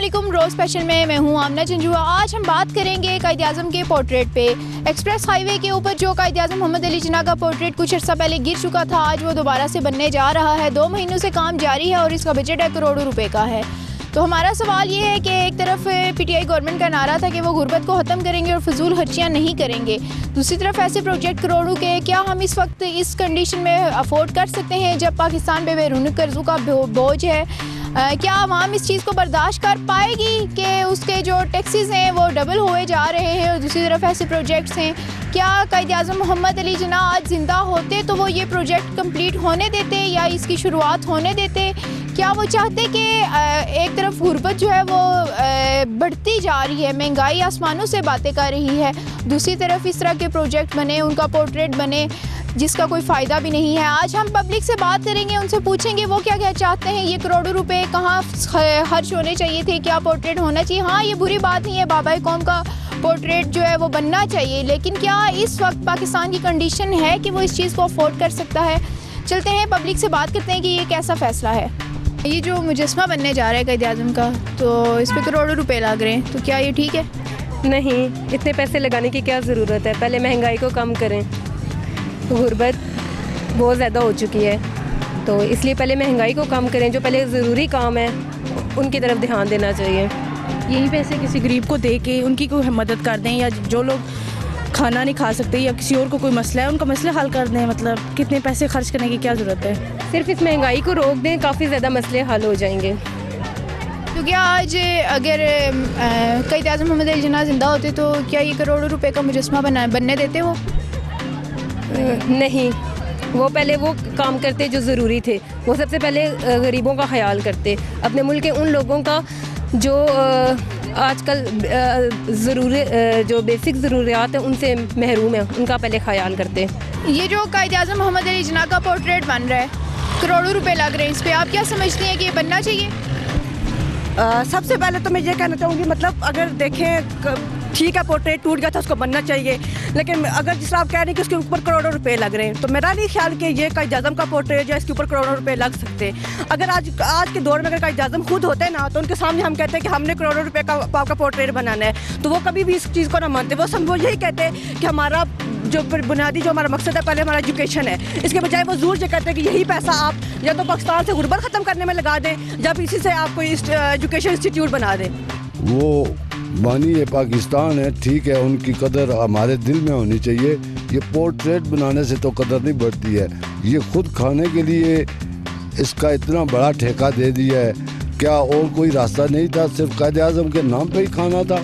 अस्सलामुअलैकुम। रोज़ स्पेशल में मैं हूँ आमना जंजुआ। आज हम बात करेंगे कायद-ए-आज़म के पोर्ट्रेट पे। एक्सप्रेस हाईवे के ऊपर जो कायद-ए-आज़म मोहम्मद अली जिन्ना का पोर्ट्रेट कुछ अर्सा पहले गिर चुका था, आज वो दोबारा से बनने जा रहा है। 2 महीनों से काम जारी है और इसका बजट है करोड़ों रुपए का है। तो हमारा सवाल ये है कि एक तरफ पीटीआई गवर्नमेंट का नारा था कि वो गुर्बत को ख़त्म करेंगे और फजूल खर्चियाँ नहीं करेंगे, दूसरी तरफ ऐसे प्रोजेक्ट करोड़ों के क्या हम इस वक्त इस कंडीशन में अफोर्ड कर सकते हैं जब पाकिस्तान पे बैरून कर्ज़ों का बोझ है? क्या आवाम इस चीज़ को बर्दाश्त कर पाएगी कि उसके जो टैक्सेस हैं वो डबल हुए जा रहे हैं और दूसरी तरफ ऐसे प्रोजेक्ट्स हैं? क्या कायद-ए-आज़म मोहम्मद अली जिन्ना आज ज़िंदा होते तो वो ये प्रोजेक्ट कंप्लीट होने देते या इसकी शुरुआत होने देते? क्या वो चाहते कि एक तरफ गुर्बत जो है वो बढ़ती जा रही है, महंगाई आसमानों से बातें कर रही है, दूसरी तरफ इस तरह के प्रोजेक्ट बने, उनका पोर्ट्रेट बने जिसका कोई फ़ायदा भी नहीं है? आज हम पब्लिक से बात करेंगे, उनसे पूछेंगे वो क्या क्या चाहते हैं, ये करोड़ों रुपए कहाँ खर्च होने चाहिए थे, क्या पोर्ट्रेट होना चाहिए? हाँ, ये बुरी बात नहीं है, बाबा कौम का पोर्ट्रेट जो है वो बनना चाहिए, लेकिन क्या इस वक्त पाकिस्तान की कंडीशन है कि वो इस चीज़ को अफोर्ड कर सकता है? चलते हैं पब्लिक से बात करते हैं कि ये कैसा फ़ैसला है। ये जो मुजस्मा बनने जा रहा है कायद-ए-आज़म का, तो इस पर करोड़ों रुपए लग रहे हैं, तो क्या ये ठीक है? नहीं, इतने पैसे लगाने की क्या ज़रूरत है? पहले महंगाई को कम करें। गुर्बत बहुत ज़्यादा हो चुकी है, तो इसलिए पहले महंगाई को कम करें। जो पहले ज़रूरी काम है उनकी तरफ ध्यान देना चाहिए। यही पैसे किसी गरीब को दे के उनकी कोई मदद कर दें, या जो लोग खाना नहीं खा सकते या किसी और को कोई मसला है उनका मसले हल कर दें। मतलब कितने पैसे खर्च करने की क्या ज़रूरत है? सिर्फ इस महंगाई को रोक दें, काफ़ी ज़्यादा मसले हल हो जाएंगे। तो क्या आज अगर कायद-ए-आज़म मोहम्मद अली जिन्ना ज़िंदा होते तो क्या ये करोड़ों रुपए का मुजस्मा बनने देते वो? नहीं, वो पहले वो काम करते जो ज़रूरी थे। वो सबसे पहले गरीबों का ख्याल करते, अपने मुल्क के उन लोगों का जो आजकल ज़रूरी जो बेसिक ज़रूरियात हैं उनसे महरूम है, उनका पहले ख्याल करते। ये जो कायद-ए-आज़म मोहम्मद अली जिन्ना का पोर्ट्रेट बन रहा है, करोड़ों रुपए लग रहे हैं इस पर, आप क्या समझती हैं कि ये बनना चाहिए? सबसे पहले तो मैं ये कहना चाहूँगी, मतलब अगर देखें ठीक है पोर्ट्रेट टूट गया था, उसको बनना चाहिए, लेकिन अगर जिस तरह आप कह रहे हैं कि उसके ऊपर करोड़ों रुपए लग रहे हैं, तो मेरा नहीं ख्याल कि ये कायद-ए-आज़म का पोर्ट्रेट या इसके ऊपर करोड़ों रुपए लग सकते। अगर आज के दौर में अगर कायद-ए-आज़म खुद होते हैं ना, तो उनके सामने हम कहते हैं कि हमने करोड़ों रुपए का आपका पोर्ट्रेट बनाना है, तो वो कभी भी इस चीज़ को ना मानते। वो यही कहते हैं कि हमारा जो बुनियादी जो हमारा मकसद है पहले हमारा एजुकेशन है, इसके बजाय वो ज़रूर ये कहते हैं कि यही पैसा आप या तो पाकिस्तान से गुर्बत ख़त्म करने में लगा दें, जब इसी से आप कोई एजुकेशन इंस्टीट्यूट बना दें। वो बानी ये पाकिस्तान है, ठीक है, उनकी कदर हमारे दिल में होनी चाहिए। ये पोर्ट्रेट बनाने से तो कदर नहीं बढ़ती है, ये खुद खाने के लिए इसका इतना बड़ा ठेका दे दिया है। क्या और कोई रास्ता नहीं था? सिर्फ कायद-ए-आज़म के नाम पे ही खाना था?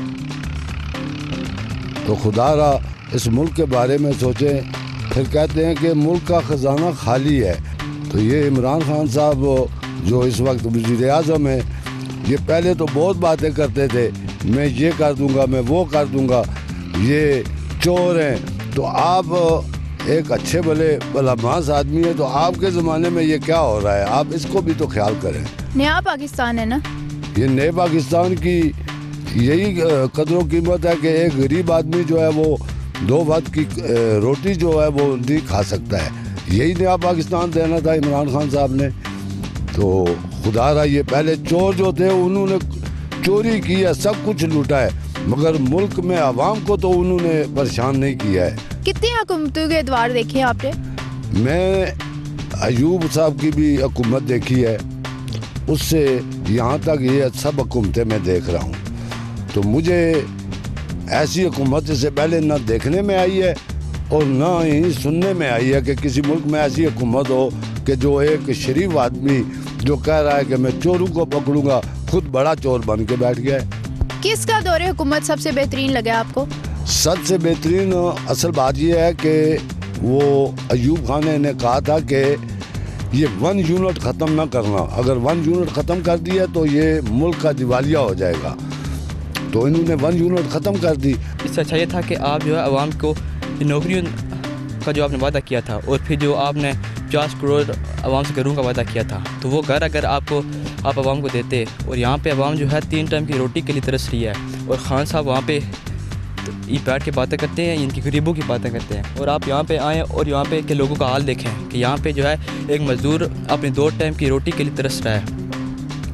तो खुदारा इस मुल्क के बारे में सोचें। फिर कहते हैं कि मुल्क का ख़जाना खाली है, तो ये इमरान खान साहब जो इस वक्त वज़ीर-ए-आज़म है, ये पहले तो बहुत बातें करते थे, मैं ये कर दूंगा, मैं वो कर दूंगा, ये चोर हैं। तो आप एक अच्छे भलामास आदमी है, तो आपके ज़माने में ये क्या हो रहा है? आप इसको भी तो ख्याल करें। नया पाकिस्तान है ना ये? नए पाकिस्तान की यही कदरों कीमत है कि एक गरीब आदमी जो है वो 2 वक्त की रोटी जो है वो नहीं खा सकता है। यही नया पाकिस्तान देना था इमरान खान साहब ने। तो खुदारा ये पहले चोर जो थे उन्होंने चोरी की है, सब कुछ लूटा है, मगर मुल्क में आवाम को तो उन्होंने परेशान नहीं किया है। कितनी हुकूमतों के अदवार देखे आपने? मैं अयूब साहब की भी हुकूमत देखी है, उससे यहाँ तक ये सब हुकूमतें मैं देख रहा हूँ। तो मुझे ऐसी हुकूमत से पहले ना देखने में आई है और ना ही सुनने में आई है कि किसी मुल्क में ऐसी हुकूमत हो कि जो एक शरीफ आदमी जो कह रहा है कि मैं चोरों को पकड़ूंगा, खुद बड़ा चोर बन के बैठ गया है। किसका दौरे हुकूमत सबसे बेहतरीन लगा आपको? सबसे बेहतरीन असल बात यह है कि वो अयूब खान ने कहा था कि ये 1 यूनिट ख़त्म ना करना, अगर 1 यूनिट ख़त्म कर दिया तो ये मुल्क का दिवालिया हो जाएगा, तो इन्होंने 1 यूनिट ख़त्म कर दी। इससे अच्छा ये था कि आप जो है आवाम को नौकरियों का जो आपने वादा किया था और फिर जो आपने 50 करोड़ आवाम से घरों का वादा किया था, तो वो घर अगर आप आवाम को देते, और यहाँ पे आवाम जो है 3 टाइम की रोटी के लिए तरस रही है, और ख़ान साहब वहाँ पे ये बैठ के बातें करते हैं, इनकी गरीबों की बातें करते हैं, और आप यहाँ पे आएँ और यहाँ पे के लोगों का हाल देखें कि यहाँ पे जो है एक मज़दूर अपने 2 टाइम की रोटी के लिए तरस रहा है।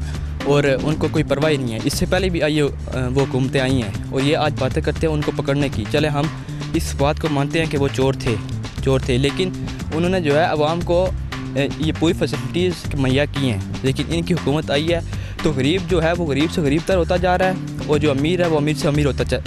और उनको कोई परवाह नहीं है। इससे पहले भी वो हुकूमतें आई हैं और ये आज बातें करते हैं उनको पकड़ने की। चले हम इस बात को मानते हैं कि वो चोर थे, लेकिन उन्होंने जो है आवाम को ये पूरी फैसिलिटीज़ मुहैया की हैं। लेकिन इनकी हुकूमत आई है तो गरीब जो है वो गरीब से गरीब तर होता जा रहा है, और जो अमीर है वो अमीर से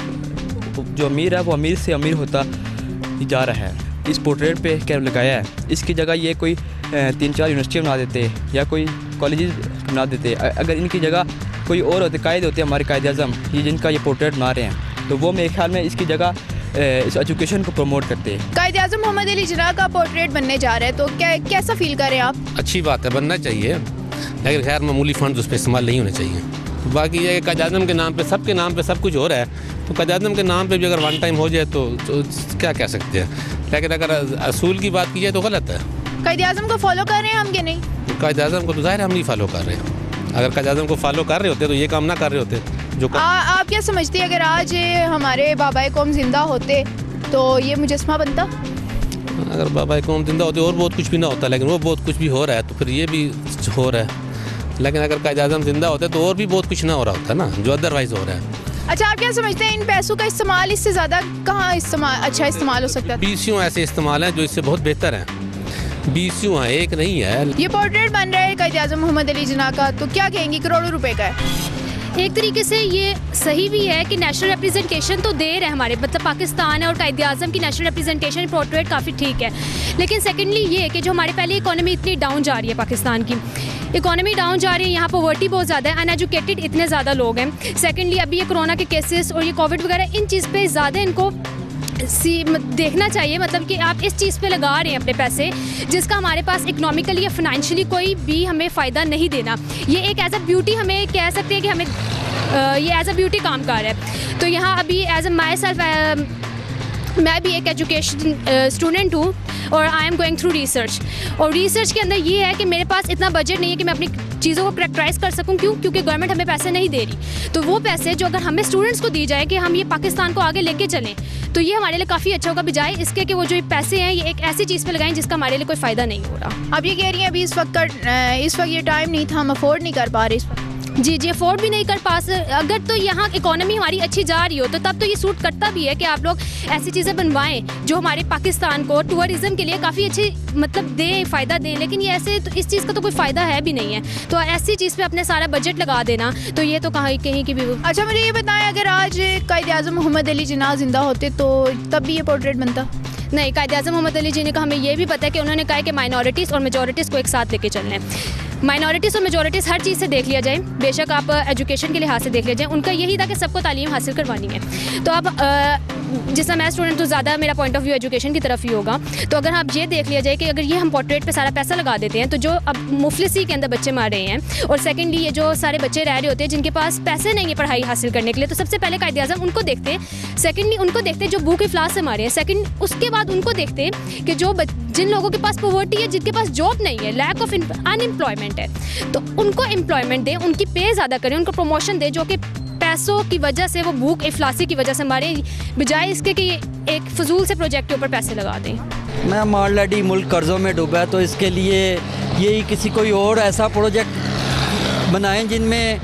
अमीर होता जा रहा है। इस पोर्ट्रेट पे क्या लगाया है, इसकी जगह ये कोई 3-4 यूनिवर्सिटी बना देते या कोई कॉलेजेस बना देते। अगर इनकी जगह कोई और होते, कायदे होते हमारे कायदे आज़म ये जिनका ये पोर्ट्रेट बना रहे हैं, तो वो मेरे ख्याल में इसकी जगह इस एजुकेशन को प्रमोट करते हैं। कायदे आज़म मोहम्मद अली जिन्ना का पोर्ट्रेट बनने जा रहा है, तो कैसा फील कर रहे हैं आप? अच्छी बात है, बनना चाहिए, लेकिन खैर मामूली फंड उस पर इस्तेमाल नहीं होने चाहिए। बाकी ये कायदे आज़म के नाम पे, सबके नाम पे सब कुछ हो रहा है, तो कायदे आज़म के नाम पे भी अगर वन टाइम हो जाए तो क्या कह सकते हैं, लेकिन अगर असूल की बात की जाए तो गलत है। कायदे आज़म को फॉलो कर रहे हैं हम कि नहीं? कायदे आज़म को तो ज़ाहिर हम नहीं फॉलो कर रहे हैं। अगर कायदे आज़म को फॉलो कर रहे होते तो ये काम ना कर रहे होते जो आप क्या समझते हैं, अगर आज हमारे बाबाए कौम जिंदा होते तो ये मुजस्मा बनता? अगर बाबाए कौम जिंदा होते और बहुत कुछ भी ना होता, लेकिन वो बहुत कुछ भी हो रहा है तो फिर ये भी हो रहा है। लेकिन अगर कायदे आज़म जिंदा होते तो और भी बहुत कुछ ना हो रहा होता ना, जो अदरवाइज़ हो रहा है। अच्छा, आप क्या समझते हैं इन पैसों का इस्तेमाल इससे ज़्यादा कहाँ अच्छा इस्तेमाल हो सकता है? 20 ऐसे इस्तेमाल हैं जो इससे बहुत बेहतर हैं। 20 हैं, एक नहीं है। ये पोर्ट्रेट बन रहा है कायदे आज़म मोहम्मद अली जिन्ना का, तो क्या कहेंगे, करोड़ों रुपए का है? एक तरीके से ये सही भी है कि नेशनल रिप्रेजेंटेशन तो दे रहे हैं हमारे, मतलब पाकिस्तान है और कायदे आज़म की नेशनल रिप्रेजेंटेशन पोर्ट्रेट काफ़ी ठीक है। लेकिन सेकेंडली ये है कि जो हमारे पहले इकोनॉमी इतनी डाउन जा रही है, पाकिस्तान की इकोनॉमी डाउन जा रही है, यहाँ पॉवर्टी बहुत ज़्यादा है, अनएजुकेटेड इतने ज़्यादा लोग हैं। सेकेंडली अभी ये कोरोना के केसेस और ये कोविड वगैरह, इन चीज़ पे ज़्यादा इनको देखना चाहिए, मतलब कि आप इस चीज़ पे लगा रहे हैं अपने पैसे जिसका हमारे पास इकोनॉमिकली या फाइनेंशियली कोई भी हमें फ़ायदा नहीं देना। ये एक एज अ ब्यूटी हमें कह सकते हैं कि हमें ये एज अ ब्यूटी काम कर रहा है। तो यहाँ अभी एज अ माई सेल्फ मैं भी एक एजुकेशन स्टूडेंट हूँ और I am going through research, और रिसर्च के अंदर ये है कि मेरे पास इतना बजट नहीं है कि मैं अपनी चीज़ों को करेक्टराइज कर सकूं। क्योंकि गवर्नमेंट हमें पैसे नहीं दे रही, तो वो पैसे जो अगर हमें स्टूडेंट्स को दी जाए कि हम ये पाकिस्तान को आगे लेके चलें, तो ये हमारे लिए काफ़ी अच्छा होगा, बजाय इसके कि वो जो पैसे हैं ये एक ऐसी चीज़ पे लगाएं जिसका हमारे लिए कोई फ़ायदा नहीं हो रहा। आप ये कह रही हैं अभी इस वक्त ये टाइम नहीं था, हम अफोर्ड नहीं कर पा रहे इस वक्त? जी अफोर्ड भी नहीं कर पा। अगर तो यहाँ इकोनॉमी हमारी अच्छी जा रही हो तो तब तो ये सूट करता भी है कि आप लोग ऐसी चीज़ें बनवाएं जो हमारे पाकिस्तान को टूरिज़्म के लिए काफ़ी अच्छी मतलब दें, फ़ायदा दें। लेकिन ये ऐसे तो इस चीज़ का तो कोई फ़ायदा है भी नहीं है, तो ऐसी चीज़ पे अपने सारा बजट लगा देना, तो ये तो कहीं की भी। अच्छा, मुझे ये बताएं, अगर आज कायदे आज़म मोहम्मद अली जिन्ना जिंदा होते तो तब भी ये पोर्ट्रेट बनता? नहीं, कायदे आज़म मोहम्मद अली जिन्ना का हमें ये भी पता है कि उन्होंने कहा है कि माइनॉरिटीज़ और मेजॉरिटीज़ को एक साथ लेके चलना है। माइनॉरिटीज़ और मेजॉरिटीज़ हर चीज़ से देख लिया जाए, बेशक आप एजुकेशन के लिहाज से देख लिया जाए, उनका यही था कि सबको तालीम हासिल करवानी है। तो अब जिससे मैं स्टूडेंट तो ज़्यादा मेरा पॉइंट ऑफ व्यू एजुकेशन की तरफ ही होगा। तो अगर आप ये देख लिया जाए कि अगर ये हम पोर्ट्रेट पे सारा पैसा लगा देते हैं तो जो अब मुफलिसी के अंदर बच्चे मार रहे हैं, और सेकेंडली ये जो सारे बच्चे रह रहे होते हैं जिनके पास पैसे नहीं है पढ़ाई हासिल करने के लिए, तो सबसे पहले कायदे आज़म उनको देखते, सेकेंडली उनको देखते जो भूख इफ्लास से मारे हैं, सेकेंड उसके बाद उनको देखते कि जो जिन लोगों के पास पॉवर्टी है, जिनके पास जॉब नहीं है, लैक ऑफ अनएम्प्लॉयमेंट है, तो उनको एम्प्लॉयमेंट दें, उनकी पे ज़्यादा करें, उनको प्रमोशन दें, जो कि पैसों की वजह से वो भूख इफलासी की वजह से मारे, बजाय इसके कि एक फजूल से प्रोजेक्ट के ऊपर पैसे लगा दें। मैं ऑलरेडी मुल्क कर्ज़ों में डूबा है, तो इसके लिए यही किसी कोई और ऐसा प्रोजेक्ट बनाएं जिनमें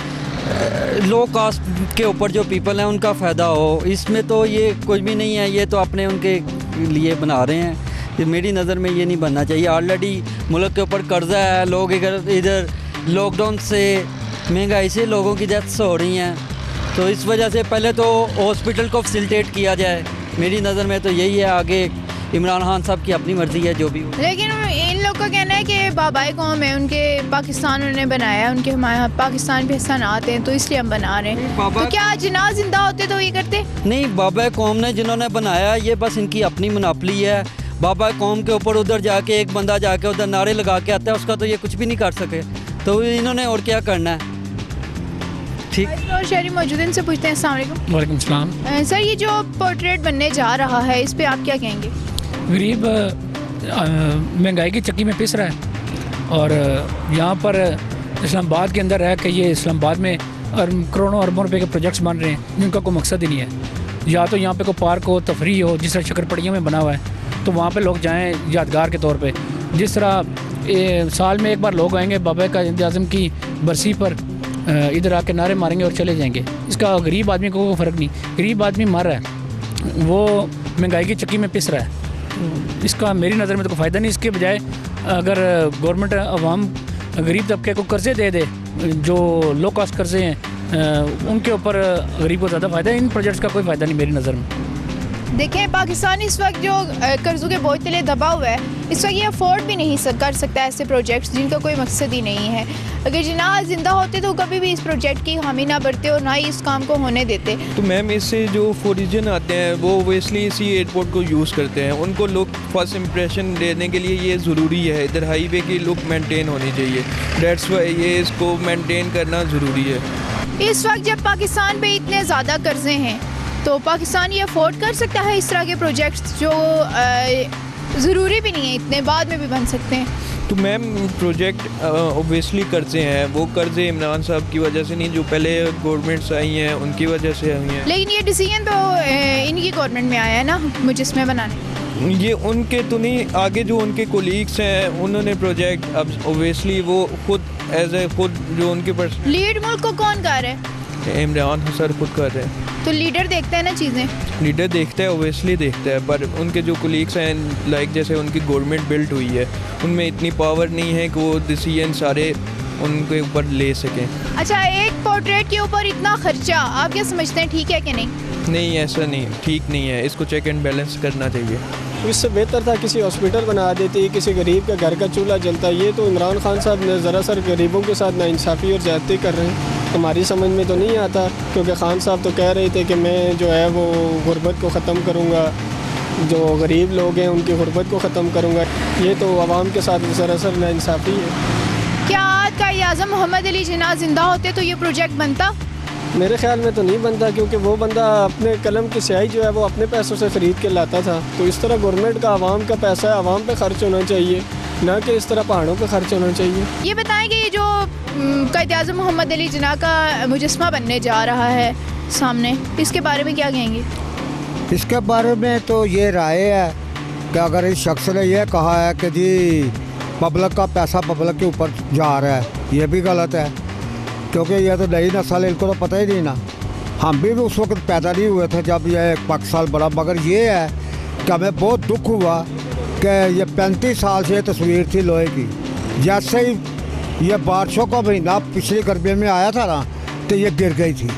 लो कास्ट के ऊपर जो पीपल हैं उनका फ़ायदा हो। इसमें तो ये कुछ भी नहीं है, ये तो अपने उनके लिए बना रहे हैं। ये मेरी नज़र में ये नहीं बनना चाहिए। ऑलरेडी मुल्क के ऊपर कर्ज़ा है, लोग इधर लॉकडाउन से महंगाई से लोगों की डेथ्स हो रही हैं, तो इस वजह से पहले तो हॉस्पिटल को फैसिलिटेट किया जाए। मेरी नज़र में तो यही है, आगे इमरान खान साहब की अपनी मर्ज़ी है जो भी हो। लेकिन इन लोग का कहना है कि बाबाए कौम है, उनके पाकिस्तान उन्होंने बनाया, उनके हमारे पाकिस्तान पे हिस्सा ना आते हैं तो इसलिए हम बना रहे हैं। तो क्या जिन्ना जिंदा होते तो ये करते? नहीं, बाबाए कौम ने जिन्होंने बनाया ये बस इनकी अपनी मुनाफली है। बाबाए कौम के ऊपर उधर जाके एक बंदा जाके उधर नारे लगा के आता है, उसका तो ये कुछ भी नहीं कर सके, तो इन्होंने और क्या करना है। ठीक, और शहरी मौजूद इनसे पूछते हैं। अस्सलाम वालेकुम। वालेकुम सलाम। सर, ये जो पोर्ट्रेट बनने जा रहा है इस पे आप क्या कहेंगे? गरीब महंगाई की चक्की में पिस रहा है, और यहाँ पर इस्लामाबाद के अंदर रह के ये इस्लामाबाद में करोड़ों अरबों रुपए के प्रोजेक्ट्स बन रहे हैं जिनका कोई मकसद ही नहीं है। या तो यहाँ पे कोई पार्क हो, तफरी हो, जिस तरह शक्करपड़ियों में बना हुआ है, तो वहाँ पे लोग जाएं यादगार के तौर पे। जिस तरह साल में एक बार लोग आएंगे बाबा कायदे आज़म की बरसी पर, इधर आके नारे मारेंगे और चले जाएंगे। इसका गरीब आदमी को कोई फ़र्क नहीं। गरीब आदमी मर रहा है, वो महंगाई की चक्की में पिस रहा है। इसका मेरी नज़र में तो कोई फ़ायदा नहीं। इसके बजाय अगर गवर्नमेंट आवाम गरीब तबके को कर्ज़े दे दे, जो लो कॉस्ट कर्ज़े हैं उनके ऊपर गरीब को ज़्यादा फ़ायदा है। इन प्रोजेक्ट्स का कोई फ़ायदा नहीं मेरी नज़र में। देखें, पाकिस्तान इस वक्त जो कर्ज़ों के बोझ तले दबा हुआ है, इस वक्त ये अफोर्ड भी नहीं कर सकता ऐसे प्रोजेक्ट्स जिनका कोई मकसद ही नहीं है। अगर जिन्ना ज़िंदा होते तो कभी भी इस प्रोजेक्ट की हामी ना भरते और ना ही इस काम को होने देते। तो मैम, इससे जो फॉरेन आते हैं वो ओबियसली इसी एयरपोर्ट को यूज़ करते हैं। उनको लोग फर्स्ट इंप्रेशन देने के लिए ये ज़रूरी है, इधर हाईवे की लुक मेंटेन होनी चाहिए। डेट्स वाई ये इसको मेंटेन करना ज़रूरी है। इस वक्त जब पाकिस्तान पे इतने ज़्यादा कर्ज़े हैं तो पाकिस्तान ये अफोर्ड कर सकता है इस तरह के प्रोजेक्ट्स जो ज़रूरी भी नहीं है, इतने बाद में भी बन सकते हैं। तो मैम, प्रोजेक्ट ओबियसली कर्ज़े हैं, वो कर्ज़े इमरान साहब की वजह से नहीं, जो पहले गवर्नमेंट्स आई हैं उनकी वजह से आई हैं। लेकिन ये डिसीजन तो इनकी गवर्नमेंट में आया है ना, मुजस्मे बनाने। ये उनके तो नहीं, आगे जो उनके कोलीग्स हैं उन्होंने प्रोजेक्ट, अब ओबियसली वो खुद खुद जो उनके पास लीड मुल्क को कौन कर रहा है? इमरान सर खुद कर रहे हैं। तो लीडर देखता है ना चीज़ें। लीडर देखता है, ओबियसली देखता है, पर उनके जो कोलीग्स हैं, लाइक जैसे उनकी गवर्नमेंट बिल्ट हुई है, उनमें इतनी पावर नहीं है कि वो डिसीजन सारे उनके ऊपर ले सकें। अच्छा, एक पोर्ट्रेट के ऊपर इतना खर्चा आप क्या समझते हैं, ठीक है कि नहीं? नहीं, ऐसा नहीं, ठीक नहीं है। इसको चेक एंड बैलेंस करना चाहिए। इससे बेहतर था किसी हॉस्पिटल बना देती, किसी गरीब का घर का चूल्हा जलता। ये तो इमरान खान साहब ने ज़रासर गरीबों के साथ नाइंसाफ़ी और ज़्यादती कर रहे हैं। हमारी समझ में तो नहीं आता, क्योंकि खान साहब तो कह रहे थे कि मैं जो है वो गुर्बत को ख़त्म करूँगा, जो गरीब लोग हैं उनकी गुर्बत को ख़त्म करूँगा। ये तो आवाम के साथ ज़रासर नाइंसाफ़ी है। क्या आज कायद-ए-आज़म मोहम्मद अली जिन्ना जिंदा होते तो ये प्रोजेक्ट बनता? मेरे ख्याल में तो नहीं बनता, क्योंकि वो बंदा अपने कलम की स्याही जो है वो अपने पैसों से ख़रीद के लाता था। तो इस तरह गवर्नमेंट का आवाम का पैसा है, आवाम पे खर्च होना चाहिए, ना कि इस तरह पहाड़ों पे खर्च होना चाहिए। ये बताएं कि ये जो कायद-ए-आज़म मोहम्मद अली जिन्ना का मुजस्मा बनने जा रहा है सामने, इसके बारे में क्या कहेंगे? इसके बारे में तो ये राय है कि अगर इस शख्स ने यह कहा है कि जी पब्लिक का पैसा पब्लिक के ऊपर जा रहा है, ये भी गलत है, क्योंकि यह तो नई नस्ल है, इनको तो पता ही नहीं ना। हम भी उस वक्त पैदा नहीं हुए थे जब यह पाकिस्तान बना। मगर ये है कि हमें बहुत दुख हुआ कि ये 35 साल से तस्वीर थी लोहे की। जैसे ही ये बारिशों का महीना पिछली गर्मी में आया था ना, तो ये गिर गई थी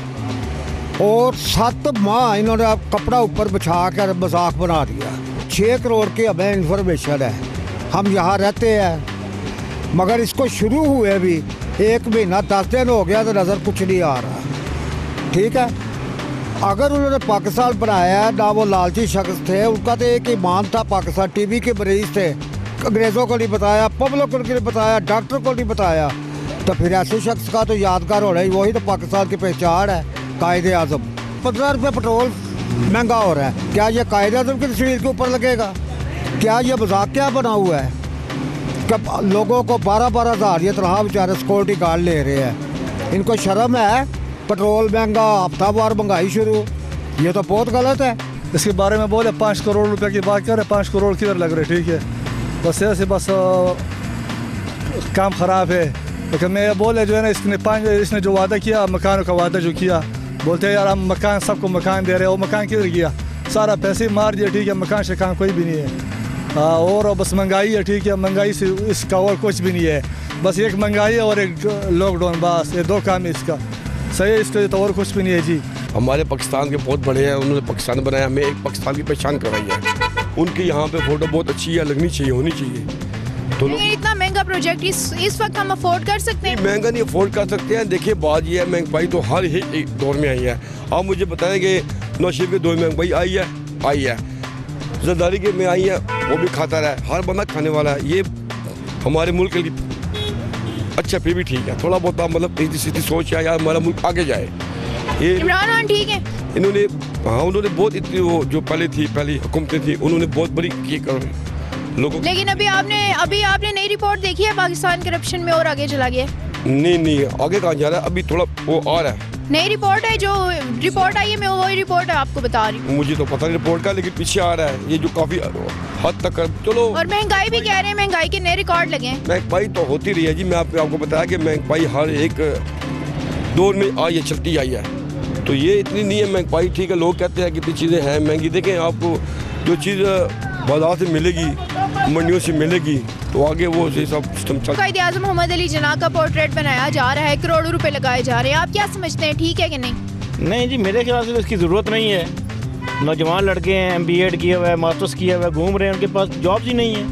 और 7 माह इन्होंने अब कपड़ा ऊपर बिछा कर मजाक बना दिया। 6 करोड़ की हमें इंफॉर्मेशन है, हम यहाँ रहते हैं, मगर इसको शुरू हुए भी 1 महीना 10 दिन हो गया तो नज़र कुछ नहीं आ रहा। ठीक है, अगर उन्होंने पाकिस्तान बनाया है, ना वो लालची शख्स थे, उनका तो एक ईमान था। पाकिस्तान टीबी के मरीज थे, अंग्रेज़ों को नहीं बताया, पब्लिक को नहीं बताया, डॉक्टर को नहीं बताया, तो फिर ऐसे शख्स का तो यादगार होना ही, वही तो पाकिस्तान की पहचान है कायद-ए-आज़म। 15 रुपये पेट्रोल महंगा हो रहा है, क्या ये कायद-ए-आज़म की तस्वीर के ऊपर लगेगा? क्या ये मजाक क्या बना हुआ है कि लोगों को 12-12 हज़ार ये तरह बेचारे सिक्योरिटी गार्ड ले रहे हैं? इनको शर्म है? पेट्रोल महंगा, हफ्तावार महंगाई शुरू, ये तो बहुत गलत है। इसके बारे में बोले 5 करोड़ रुपए की बात कर रहे, 5 करोड़ किधर लग रहे? ठीक है, बस ऐसे बस काम ख़राब है। लेकिन मैं बोले जो है ना, इसने जो वादा किया, मकानों का वादा जो किया, बोलते हैं यार हम मकान, सबको मकान दे रहे हैं, वो मकान किधर गया? सारा पैसे मार दिया। ठीक है, मकान शकान कोई भी नहीं है। और बस महंगाई है। ठीक है, महंगाई से इसका और कुछ भी नहीं है, बस एक महंगाई और एक लॉकडाउन, बस ये 2 काम है इसका। सही है, इसका तो और कुछ भी नहीं है जी। हमारे पाकिस्तान के बहुत बड़े हैं, उन्होंने पाकिस्तान बनाया, हमें एक पाकिस्तान की पहचान करवाई है। उनकी यहाँ पे फ़ोटो बहुत अच्छी है, लगनी चाहिए, होनी चाहिए। तो इतना महंगा प्रोजेक्ट इस वक्त हम अफोर्ड कर सकते हैं? महंगा नहीं अफोर्ड कर सकते हैं। देखिए बात ये है, महंगाई तो हर ही दौर में आई है। आप मुझे बताएं कि नवाज शरीफ के दौर में महंगाई आई है, जरदारी के में आई है, वो भी खाता रहा है, हर बंदा खाने वाला है। ये हमारे मुल्क के लिए अच्छा, फिर भी ठीक है, थोड़ा बहुत मतलब सीधी सोच है यार, हमारा मुल्क आगे जाए। ये इमरान खान ठीक है, इन्होंने उन्होंने बहुत इतनी वो जो पहली हुकूमतें थी, उन्होंने बहुत बड़ी ये कर लोगों। लेकिन अभी आपने नई रिपोर्ट देखी है, पाकिस्तान करप्शन में और आगे चला गया? नहीं, आगे कहाँ जा रहा है, अभी थोड़ा वो आ रहा है। नई रिपोर्ट है, जो रिपोर्ट आई है, मैं वही रिपोर्ट है आपको बता रही हूँ। मुझे तो पता नहीं रिपोर्ट का, लेकिन पीछे आ रहा है ये जो काफ़ी हद तक चलो। और महंगाई भी कह रहे हैं, महंगाई के नए रिकॉर्ड लगे हैं। महंगाई तो होती रही है जी, मैं आपको बताया कि महंगाई हर एक दौर में आई है, चलती आई है। तो ये इतनी नहीं है महंगाई, ठीक है, लोग कहते हैं कितनी चीज़ें हैं महंगी। देखें आपको जो चीज़ बाजार से मिलेगी, मंडियों से मिलेगी, तो आगे वो सब सिस्टम चल। कायद-ए-आज़म मोहम्मद अली जिन्ना का पोर्ट्रेट बनाया जा रहा है, करोड़ों रुपए लगाए जा रहे हैं, आप क्या समझते हैं, ठीक है कि नहीं? नहीं जी, मेरे ख्याल से तो इसकी ज़रूरत नहीं है। नौजवान लड़के हैं, MBA किया हुआ है, मास्टर्स किया हुआ है, घूम रहे हैं, उनके पास जॉब्स ही नहीं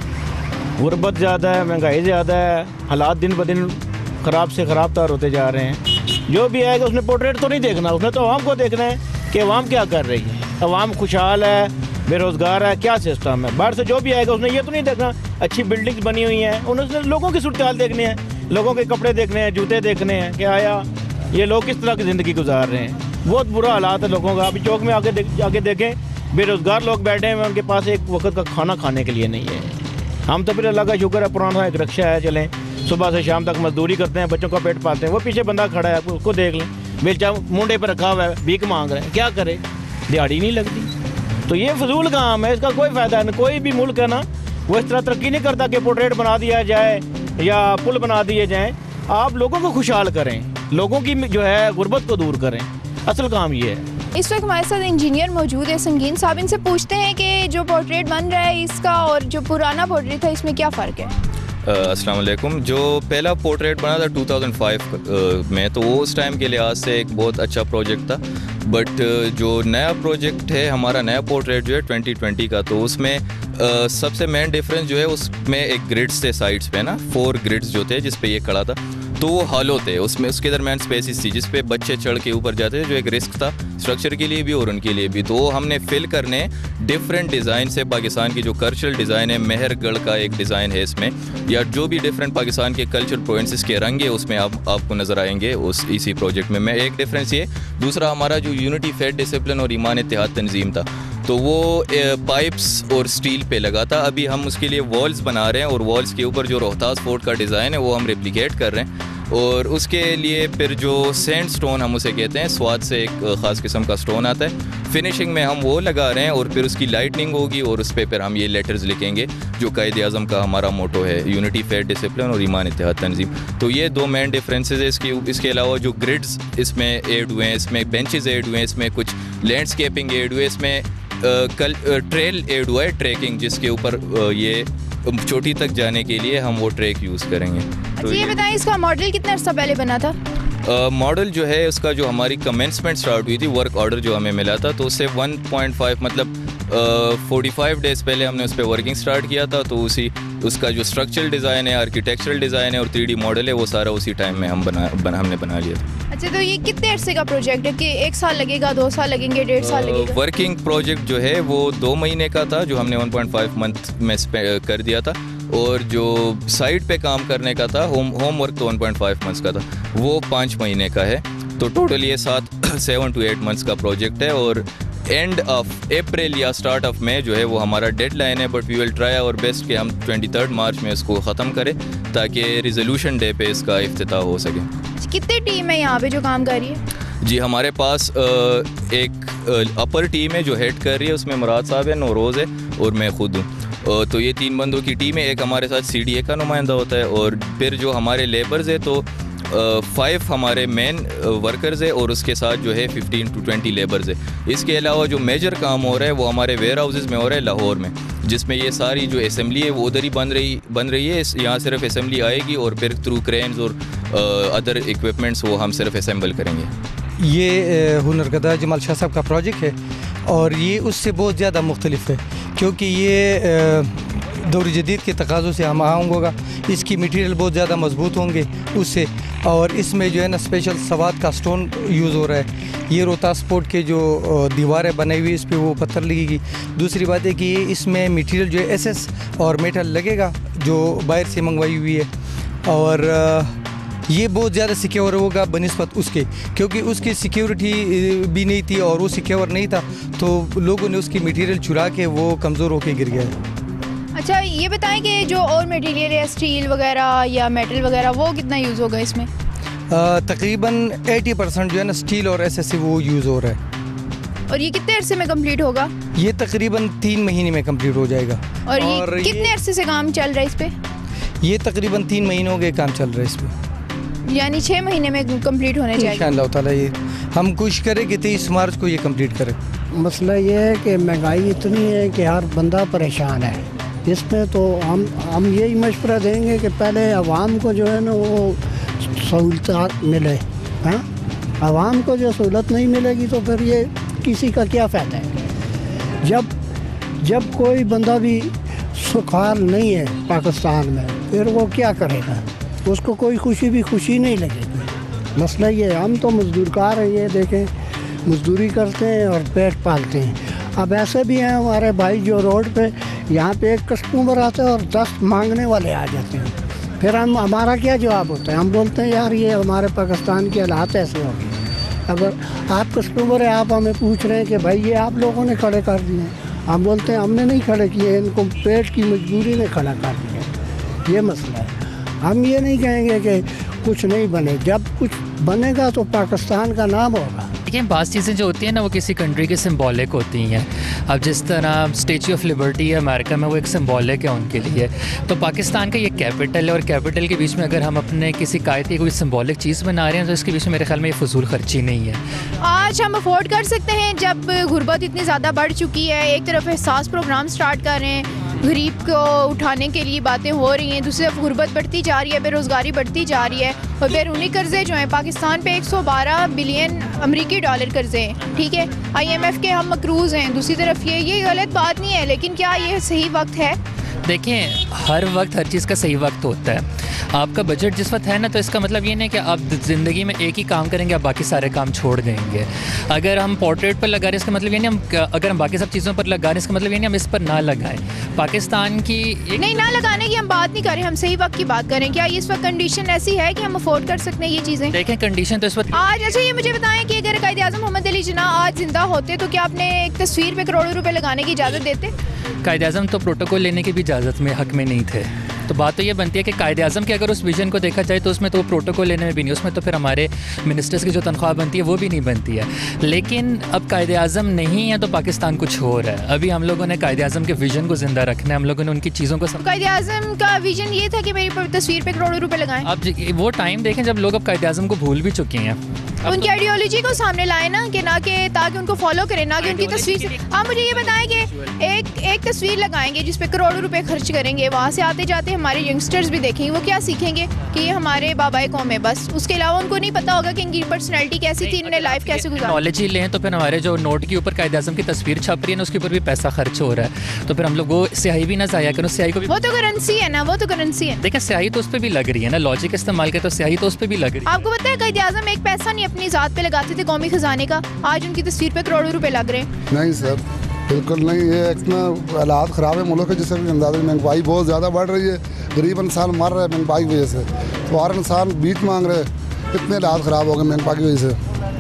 है। गुर्बत ज़्यादा है, महंगाई ज़्यादा है, हालात दिन ब दिन ख़राब से ख़राब तर होते जा रहे हैं। जो भी आएगा उसने पोर्ट्रेट तो नहीं देखना, उसने तो आवाम को देखना है कि आवाम क्या कर रही है, आवाम खुशहाल है, बेरोज़गार है, क्या सिस्टम है। बाहर से जो भी आएगा उसने ये तो नहीं देखना अच्छी बिल्डिंग्स बनी हुई हैं, उन्होंने लोगों की सूरत हाल देखने हैं, लोगों के कपड़े देखने हैं, जूते देखने हैं कि आया ये लोग किस तरह की ज़िंदगी गुजार रहे हैं। बहुत बुरा हालात है लोगों का। अभी चौक में आगे देखें, बेरोज़गार लोग बैठे हैं, उनके पास एक वक्त का खाना खाने के लिए नहीं है। हम तो फिर अल्लाह का शुक्र है, पुराना एक रिक्शा है, चलें सुबह से शाम तक मजदूरी करते हैं, बच्चों का पेट पालते हैं। वो पीछे बंदा खड़ा है, उसको देख लें, बेचा मुंडे पर रखा हुआ है, भीख मांग रहे हैं, क्या करे, दिहाड़ी नहीं लगती। तो ये फजूल काम है, इसका कोई फ़ायदा नहीं। कोई भी मुल्क है ना, वो इस तरह तरक्की नहीं करता कि पोर्ट्रेट बना दिया जाए या पुल बना दिए जाएँ। आप लोगों को खुशहाल करें, लोगों की जो है गुर्बत को दूर करें, असल काम ये है। इस वक्त हमारे साथ इंजीनियर मौजूद है संगीन साहब, इनसे पूछते हैं कि जो पोर्ट्रेट बन रहा है इसका और जो पुराना पोर्ट्रेट था इसमें क्या फ़र्क है? अस्सलाम वालेकुम। जो पहला पोर्ट्रेट बना था 2005 में, तो वो उस टाइम के लिहाज से एक बहुत अच्छा प्रोजेक्ट था। बट जो नया प्रोजेक्ट है, हमारा नया पोर्ट्रेट जो है 2020 का, तो उसमें सबसे मेन डिफरेंस जो है उसमें एक ग्रिड्स थे साइड्स पे ना, 4 ग्रिड्स जो थे जिस पे ये खड़ा था, तो वो हॉलो थे, उसमें उसके दरमियान स्पेसिस थी जिस पे बच्चे चढ़ के ऊपर जाते थे, जो एक रिस्क था स्ट्रक्चर के लिए भी और उनके लिए भी। तो वो हमने फिल करने डिफरेंट डिज़ाइन से, पाकिस्तान की जो कल्चरल डिज़ाइन है, मेहरगढ़ का एक डिज़ाइन है इसमें, या जो भी डिफरेंट पाकिस्तान के कल्चर प्रोविंसेस के रंग है उसमें आपको नज़र आएंगे इसी प्रोजेक्ट में। एक डिफरेंस ये, दूसरा हमारा जो यूनिटी फेथ डिसिप्लिन और ईमान इत्तेहाद तंजीम था, तो वो पाइप्स और स्टील पे लगा था। अभी हम उसके लिए वॉल्स बना रहे हैं और वॉल्स के ऊपर जो रोहतास फोर्ट का डिज़ाइन है वो हम रेप्लिकेट कर रहे हैं। और उसके लिए फिर जो सैंड स्टोन हम उसे कहते हैं, स्वाद से एक ख़ास किस्म का स्टोन आता है, फिनिशिंग में हम वो लगा रहे हैं और फिर उसकी लाइटनिंग होगी और उस पर फिर हम ये लेटर्स लिखेंगे जो कायद-ए-आज़म का हमारा मोटो है, यूनिटी फेथ डिसिप्लिन और ईमान इत्तेहाद तंजीम। तो ये 2 मेन डिफरेंसेस है। इसके अलावा जो ग्रिड्स इसमें ऐड हुए हैं, इसमें बेंचेस ऐड हुए हैं, इसमें कुछ लैंडस्केपिंग ऐड हुए, इसमें ट्रेल ऐड हुआ है, ट्रैकिंग, जिसके ऊपर ये चोटी तक जाने के लिए हम वो ट्रैक यूज़ करेंगे। तो ये बताएं इसका मॉडल कितना अर्सा पहले बना था? मॉडल जो है उसका, जो हमारी कमेंसमेंट स्टार्ट हुई थी, वर्क ऑर्डर जो हमें मिला था, तो उससे 1.5 मतलब 45 डेज़ पहले हमने उस पर वर्किंग स्टार्ट किया था। तो उसका जो स्ट्रक्चरल डिज़ाइन है, आर्किटेक्चरल डिज़ाइन है और 3D मॉडल है, वो सारा उसी टाइम में हमने बना लिया था। अच्छा, तो ये कितने अरसे का प्रोजेक्ट है कि 1 साल लगेगा, 2 साल लगेंगे, 1.5 साल लगेगा? वर्किंग प्रोजेक्ट जो है वो 2 महीने का था, जो हमने 1.5 मंथ में कर दिया था। और जो साइट पे काम करने का था, होम वर्क, तो 1.5 मंथ्स का था, वो 5 महीने का है। तो टोटल ये 7 to 8 मंथ्स का प्रोजेक्ट है। और एंड ऑफ अप्रैल या स्टार्ट ऑफ मई जो है वो हमारा डेडलाइन है। But we will try our best कि हम 23 मार्च में इसको ख़त्म करें ताकि रिजोल्यूशन डे पे इसका इफ्तिताह हो सके। कितनी टीम है यहाँ पे जो काम कर रही है? जी, हमारे पास एक अपर टीम है जो हेड कर रही है, उसमें मुराद साहब है, नौरोज़ है और मैं खुद हूँ। तो ये 3 बंदों की टीम है। एक हमारे साथ CDA का नुमाइंदा होता है और फिर जो हमारे लेबर्स है, तो 5 हमारे मेन वर्कर्स है और उसके साथ जो है 15 to 20 लेबर्स है। इसके अलावा जो मेजर काम हो रहा है वो हमारे वेयर हाउसेज़ में हो रहा है लाहौर में, जिसमें ये सारी जो असेंबली है वो उधर ही बन रही है। यहाँ सिर्फ असेंबली आएगी और फिर थ्रू क्रेन्स और अदर इक्विपमेंट्स वो हम सिर्फ असेंबल करेंगे। ये हुनरगदा जमाल शाह साहब का प्रोजेक्ट है और ये उससे बहुत ज़्यादा मुख्तलिफ है क्योंकि ये दौर जदीद के तकाज़ों से हम आहंग होगा। इसकी मटेरियल बहुत ज़्यादा मजबूत होंगे उससे, और इसमें जो है ना स्पेशल सवाद का स्टोन यूज़ हो रहा है। ये रोहतास फोर्ट के जो दीवारें बनाई हुई इस पर वो पत्थर लगेगी। दूसरी बात है कि इसमें मटेरियल जो है SS और मेटल लगेगा जो बाहर से मंगवाई हुई है, और ये बहुत ज़्यादा सिक्योर होगा बनिस्बत उसके, क्योंकि उसकी सिक्योरिटी भी नहीं थी और वो सिक्योर नहीं था, तो लोगों ने उसकी मटेरियल चुरा के वो कमज़ोर होकर गिर गया। अच्छा, ये बताएं कि जो और मटेरियल है, स्टील वगैरह या मेटल वगैरह, वो कितना यूज़ होगा इसमें? तकरीबन 80% जो है ना स्टील और SS वो यूज़ हो रहा है। और ये कितने अरसे में कंप्लीट होगा? ये तकरीबन 3 महीने में कंप्लीट हो जाएगा। और ये कितने अरसे से काम चल रहा है इस पर? ये तकरीबन 3 महीनों के काम चल रहा है इस पर। यानी 6 महीने में कंप्लीट होने चाहिए इंशाअल्लाह ताला। ये हम कोशिश करें कि 23 मार्च को ये कंप्लीट करें। मसला ये है कि महंगाई इतनी है कि हर बंदा परेशान है। इसमें तो हम यही मशवरा देंगे कि पहले आवाम को जो है ना वो सहूलत मिले। हाँ, आवाम को जो सहूलत नहीं मिलेगी तो फिर ये किसी का क्या फ़ायदा है। जब कोई बंदा भी सुखार नहीं है पाकिस्तान में, फिर वो क्या करेगा, उसको कोई खुशी नहीं लगेगी। मसला ये है, हम तो मजदूरकार हैं, ये देखें मजदूरी करते हैं और पेट पालते हैं। अब ऐसे भी हैं हमारे भाई जो रोड पे यहाँ पे एक कस्टमर आता है और 10 मांगने वाले आ जाते हैं। फिर हमारा क्या जवाब होता है, हम बोलते हैं यार ये हमारे पाकिस्तान के हालात ऐसे हो गए। अगर आप कस्टमर है, आप हमें पूछ रहे हैं कि भाई ये आप लोगों ने खड़े कर दिए, हम बोलते हैं हमने नहीं खड़े किए, इनको पेट की मजबूरी ने खड़ा कर दिया। ये मसला है। हम ये नहीं कहेंगे कि कुछ नहीं बने, जब कुछ बनेगा तो पाकिस्तान का नाम होगा। लेकिन बात चीज़ें जो होती हैं ना वो किसी कंट्री के सिंबॉलिक होती हैं। अब जिस तरह स्टैच्यू ऑफ लिबर्टी है अमेरिका में, वो एक सिंबॉलिक है उनके लिए। तो पाकिस्तान का ये कैपिटल है और कैपिटल के बीच में अगर हम अपने किसी कायदे की कोई सिंबॉलिक चीज़ बना रहे हैं तो इसके बीच में मेरे ख्याल में ये फजूल खर्ची नहीं है। आज हम अफोर्ड कर सकते हैं जब गुर्बत इतनी ज़्यादा बढ़ चुकी है। एक तरफ एहसास प्रोग्राम स्टार्ट कर रहे हैं, गरीब को उठाने के लिए बातें हो रही हैं, दूसरी तरफ गुर्बत बढ़ती जा रही है, बेरोज़गारी बढ़ती जा रही है और बैरूनी कर्जे जो हैं पाकिस्तान पे 112 बिलियन अमेरिकी डॉलर कर्जे हैं। ठीक है, IMF के हम मकरूज़ हैं। दूसरी तरफ ये गलत बात नहीं है, लेकिन क्या ये सही वक्त है? देखें, हर वक्त हर चीज़ का सही वक्त होता है। आपका बजट जिस वक्त है ना, तो इसका मतलब ये नहीं कि आप ज़िंदगी में एक ही काम करेंगे, आप बाकी सारे काम छोड़ देंगे। अगर हम पोर्ट्रेट पर लगा रहे हैं इसका मतलब ये नहीं अगर हम बाकी सब चीज़ों पर लगा रहे हैं इसका मतलब ये नहीं हम इस पर ना लगाएं। पाकिस्तान की नहीं, ना लगाने की हम बात नहीं कर रहे, हम सही वक्त की बात करें। क्या इस वक्त कंडीशन ऐसी है कि हम अफोर्ड कर सकते हैं ये चीज़ें? देखें, कंडीशन तो इस वक्त आज। अच्छा, ये मुझे बताएं कि अगर कायद-ए-आज़म मोहम्मद अली जिन्ना आज जिंदा होते तो क्या आपने एक तस्वीर पे करोड़ों रुपए लगाने की इजाज़त देते? कायद-ए-आज़म तो प्रोटोकॉल लेने की भी इजाज़त में हक में नहीं थे। तो बात तो ये बनती है कि कायद-ए-आज़म के अगर उस विजन को देखा जाए तो उसमें तो वो प्रोटोकॉल लेने में भी नहीं, उसमें तो फिर हमारे मिनिस्टर्स की जो तनख्वाह बनती है वो भी नहीं बनती है। लेकिन अब कायद-ए-आज़म नहीं है तो पाकिस्तान कुछ हो रहा है। अभी हम लोगों ने कायद-ए-आज़म के विजन को ज़िंदा रखना है, हम लोगों ने उनकी चीज़ों को कायद-ए-आज़म का विजन ये था कि मेरी तस्वीर पे करोड़ों रुपए लगाएं। अब वो टाइम देखें जब लोग अब कायद-ए-आज़म को भूल भी चुके हैं। उनकी आइडियोलॉजी को सामने लाए ना, कि ना कि ताकि उनको फॉलो करें, ना कि उनकी तस्वीर। आप मुझे ये बताएं कि एक तस्वीर लगाएंगे जिस पे करोड़ों रुपए खर्च करेंगे, वहाँ से आते जाते हमारे यंगस्टर्स भी देखेंगे, वो क्या सीखेंगे कि ये हमारे बाबाए कौम है बस। उसके अलावा उनको नहीं पता होगा कि इनकी पर्सनैलिटी कैसी थी, इन्होंने लाइफ कैसे गुजारी। नॉलेज ही लें तो फिर हमारे जो नोट के ऊपर कायद-ए-आज़म की तस्वीर छप रही है ना, उसके ऊपर भी पैसा खर्च हो रहा है, तो फिर हम लोग वो स्याही भी ना ज़ाया करें। स्याही को भी, वो तो करेंसी है ना, वो तो करेंसी है। देखिए, स्याही तो उस पर भी लग रही है ना, लॉजिक इस्तेमाल के तो स्याही तो उस पर भी लग रही है। आपको पता है कायद-ए-आज़म एक पैसा नहीं अपनी ज़ात पे लगाते थे कौमी खजाने का, आज उनकी तस्वीर पे करोड़ों रुपए लग रहे हैं। नहीं सर, बिल्कुल नहीं। ये इतना हालात ख़राब है मुल्क के, जिससे भी अंदाज़ा, महंगाई बहुत ज़्यादा बढ़ रही है, गरीब इंसान मर रहा है महंगाई की वजह से, तो हर इंसान बीच मांग रहे हैं। इतने हालात ख़राब हो गए महंगाई की वजह से।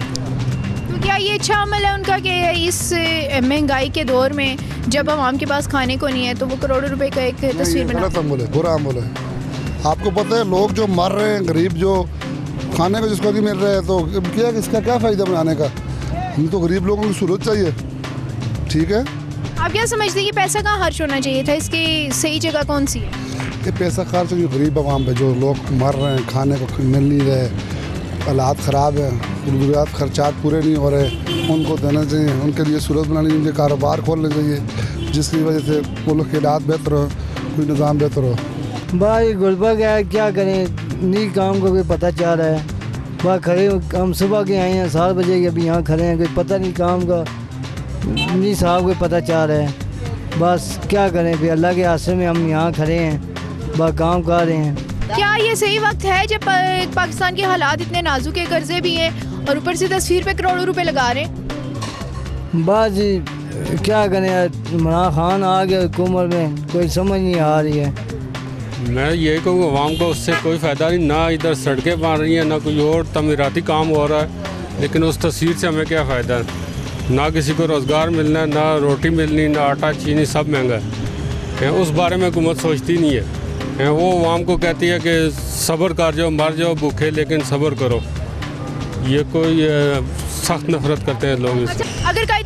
तो क्या ये अच्छा अमल है उनका कि इस महंगाई के दौर में जब आवाम के पास खाने को नहीं है तो वो करोड़ों रुपए का एक तस्वीर बना? गलत अमल है, बुरा अमल है। आपको पता है लोग जो मर रहे हैं, गरीब जो खाने को जिसको नहीं मिल रहा है, तो क्या इसका क्या फ़ायदा बनाने का? हम तो गरीब लोगों की सूरत चाहिए। ठीक है, आप क्या समझते हैं कि पैसा कहाँ खर्च होना चाहिए था, इसकी सही जगह कौन सी है? ये पैसा खर्च जो गरीब आवाम पे, जो लोग मर रहे हैं, खाने को मिल नहीं रहे, हालात ख़राब है, ज़रूरियात खर्चात पूरे नहीं हो रहे, उनको देना चाहिए, उनके लिए सूरत बनानी चाहिए, कारोबार खोलने चाहिए, जिसकी वजह से मुल्क के हालात बेहतर हो, कोई निज़ाम बेहतर हो। भाई गुरबत है, क्या करें, नहीं काम का कोई पता चल रहा है। वहाँ खड़े हम सुबह के आए हैं 7 बजे के, अभी यहाँ खड़े हैं, कोई पता नहीं काम का, नहीं साहब कोई पता चल रहा है। बस क्या करें, फिर अल्लाह के आसरे में हम यहाँ खड़े हैं, बस काम कर रहे हैं। क्या ये सही वक्त है जब पाकिस्तान के हालात इतने नाजुक है, कर्जे भी हैं और ऊपर से तस्वीर पे करोड़ों रुपए लगा रहे हैं? बस क्या करें, इमरान खान आ गया हुकूमत में, कोई समझ नहीं आ रही है। मैं ये कहूँ आवाम को उससे कोई फ़ायदा नहीं, ना इधर सड़कें बन रही हैं, ना कोई और तमीराती काम हो रहा है, लेकिन उस तस्वीर से हमें क्या फ़ायदा? ना किसी को रोज़गार मिलना है, ना रोटी मिलनी, ना आटा चीनी, सब महंगा है। उस बारे में हुकूमत सोचती नहीं है। वो आवाम को कहती है कि सब्र कर जाओ, मर जाओ भूखे, लेकिन सब्र करो। ये कोई सख्त नफरत करते हैं लोग इससे। अगर कायदे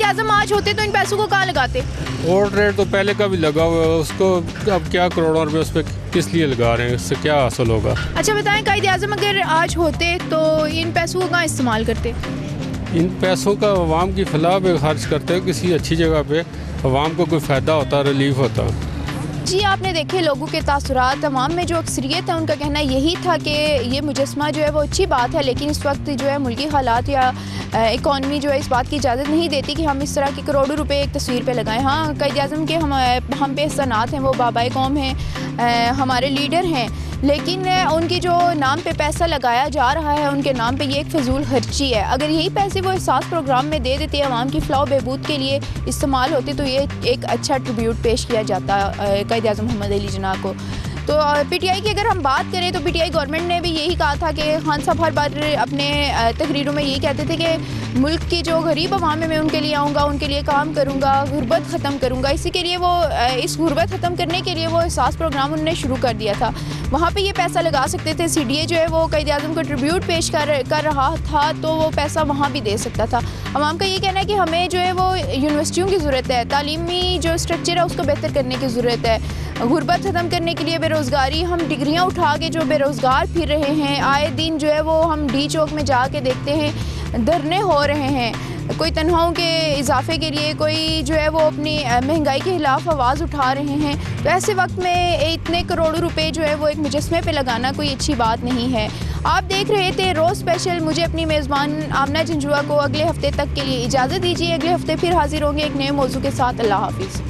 आज़म आज होते तो इन पैसों को कहाँ लगाते? पोर्ट्रेट तो पहले का भी लगा हुआ है, उसको अब क्या करोड़ों रुपए उस पर किस लिए लगा रहे हैं, इससे क्या हासिल होगा? अच्छा बताएं, कायदे आज़म अगर आज होते तो इन पैसों को कहाँ इस्तेमाल करते? इन पैसों का अवाम की फलाह पे खर्च करते हैं, किसी अच्छी जगह पे अवाम को कोई फ़ायदा होता, रिलीफ होता। जी आपने देखे लोगों के तासुरात, अवाम में जो अक्सरियत है उनका कहना यही था कि ये मुजस्मा जो है वो अच्छी बात है, लेकिन इस वक्त जो है मुल्की हालात या इकॉनमी जो है इस बात की इजाज़त नहीं देती कि हम इस तरह के करोड़ों रुपए एक तस्वीर पे लगाएं। हाँ, कायद-ए-आज़म के हम पे सनात हैं, वो बाबाए कौम हैं, हमारे लीडर हैं, लेकिन उनके जो नाम पे पैसा लगाया जा रहा है, उनके नाम पे ये एक फजूल खर्ची है। अगर यही पैसे वो एहसास प्रोग्राम में दे देते, अवाम की फ़लाह बहबूद के लिए इस्तेमाल होते, तो ये एक अच्छा ट्रिब्यूट पेश किया जाता कायद-ए-आज़म मोहम्मद अली जिन्ना को। तो पीटीआई की अगर हम बात करें तो पीटीआई गवर्नमेंट ने भी यही कहा था कि खान साहब हर बार अपने तकरीरों में यही कहते थे कि मुल्क की जो गरीब अवाम है मैं उनके लिए आऊँगा, उनके लिए काम करूँगा, गुर्बत ख़त्म करूँगा। इसी के लिए वो इस गुर्बत ख़त्म करने के लिए वो एहसास प्रोग्राम उन्होंने शुरू कर दिया था। वहाँ पे ये पैसा लगा सकते थे। CDA जो है वो कायद-ए-आज़म को ट्रिब्यूट पेश कर रहा था, तो वो पैसा वहाँ भी दे सकता था। अवाम का ये कहना है कि हमें जो है वो यूनिवर्सिटियों की ज़रूरत है, तालीमी जो स्ट्रक्चर है उसको बेहतर करने की ज़रूरत है, गुर्बत ख़त्म करने के लिए बेरोज़गारी, हम डिग्रियाँ उठा के जो बेरोज़गार फिर रहे हैं, आए दिन जो है वो हम डी चौक में जाके देखते हैं धरने हो रहे हैं, कोई तनख्वाहों के इजाफे के लिए, कोई जो है वो अपनी महंगाई के खिलाफ आवाज़ उठा रहे हैं। तो ऐसे वक्त में इतने करोड़ों रुपए जो है वो एक मुजस्मे पे लगाना कोई अच्छी बात नहीं है। आप देख रहे थे रोज़ स्पेशल। मुझे अपनी मेज़बान आमना झंझुआ को अगले हफ्ते तक के लिए इजाज़त दीजिए। अगले हफ्ते फिर हाजिर होंगे एक नए मौजू के साथ। अल्लाह हाफिज़।